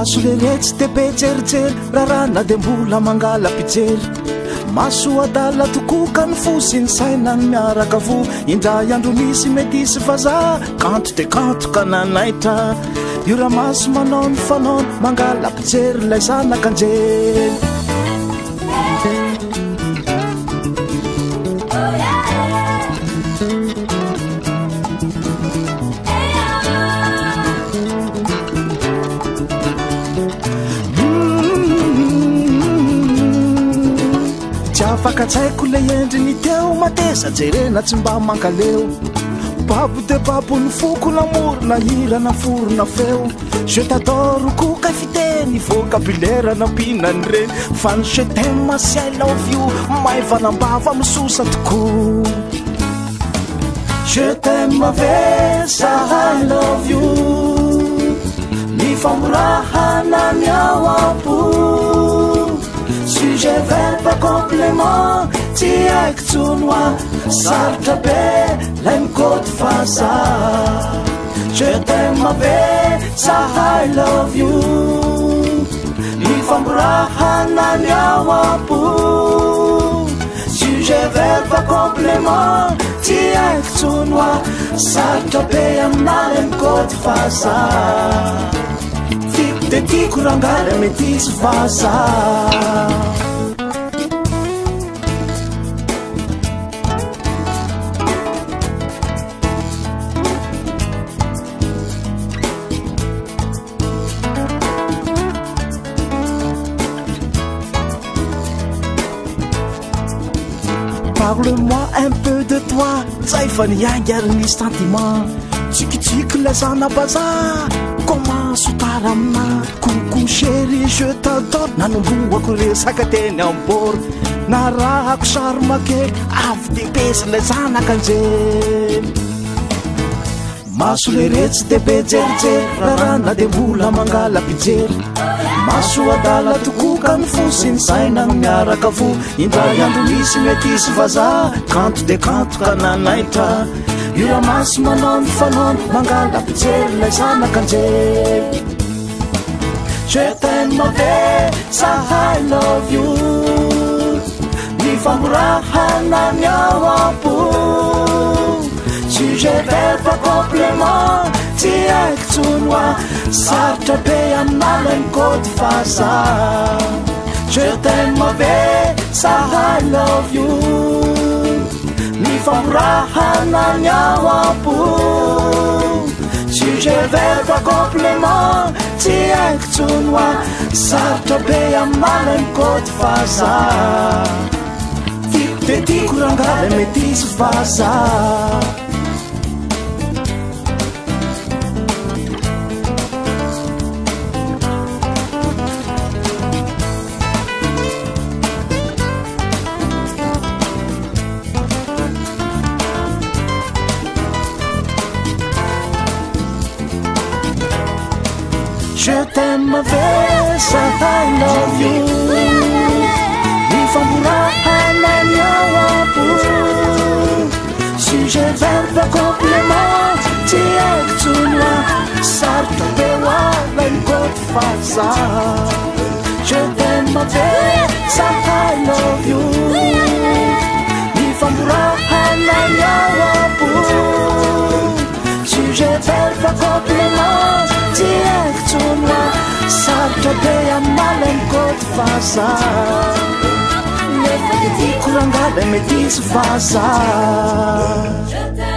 maso leretsy de be jerijery rarana de mbola mangala pijery maso adala tokoa ka ny fosiny saina ny miaraka vo indray andro misy mety isy vaza kanto de kanto ka nanaitra io raha maso manao ny fanaony mangala pijery lay zanak'anjely fakatsaiko le endriny teo mateza jerena tsy mba mankaleo babo de babo ny foko lamorona hirana forona feo je t'adore koka fiteny vokabulerana mpinany reny fa ny je t'aime sy I love you maivanambava misosa tokoa je t'aime ve sa I love you ny famorahana ny ao ampo sujet verbe complément ty haiko tsonoa sarotra be lay mikody faza je t'aime be sa I love you ny famorahana ny ao ampo sujet verbe complément ty haiko tsonoa sarotra be amina lay mikody faza de tiako rangala mety isy vaza Parle-moi un peu de toi zay fa niangariny sentiment tsikitsiky lazana bazar comment sotara amina coucou chéri je t'adore nanomboako resaka teny ambor na rahako sary makely avy de pesy lay zanak'anjely maso leretsy de be jerijery rarana de mbola mangala pijery maso adala tokoa ka ny fosiny saina ny miaraka vo indray andro misy mety isy vaza kanto de kanto ka nanaitra io raha maso manao ny fanaony mangala pijery lay zanak'anjely je t'aime be sa I love you ny famorahana ny ao ampo sujet verbe complément ty haiko tsonoa sarotra be amina lay mikody faza je t'aime be sa I love you ny famorahana ny ao ampo sujet verbe complément ty haiko tsonoa sarotra be amina lay mikody faza tiako de tiako rangala mety isy vaza je t'aime ve sa I love you ny famorahana ny ao ampo sujet verbe complément ty haiko tsonoa sarotra be oa lay mikody faza je t'aime ve sa I love you ny famorahana ny ao ampo sujet verbe complément ty haiko tsonoa sarotra be amina lay mikody faza nefa de tiako rangala mety isy vaza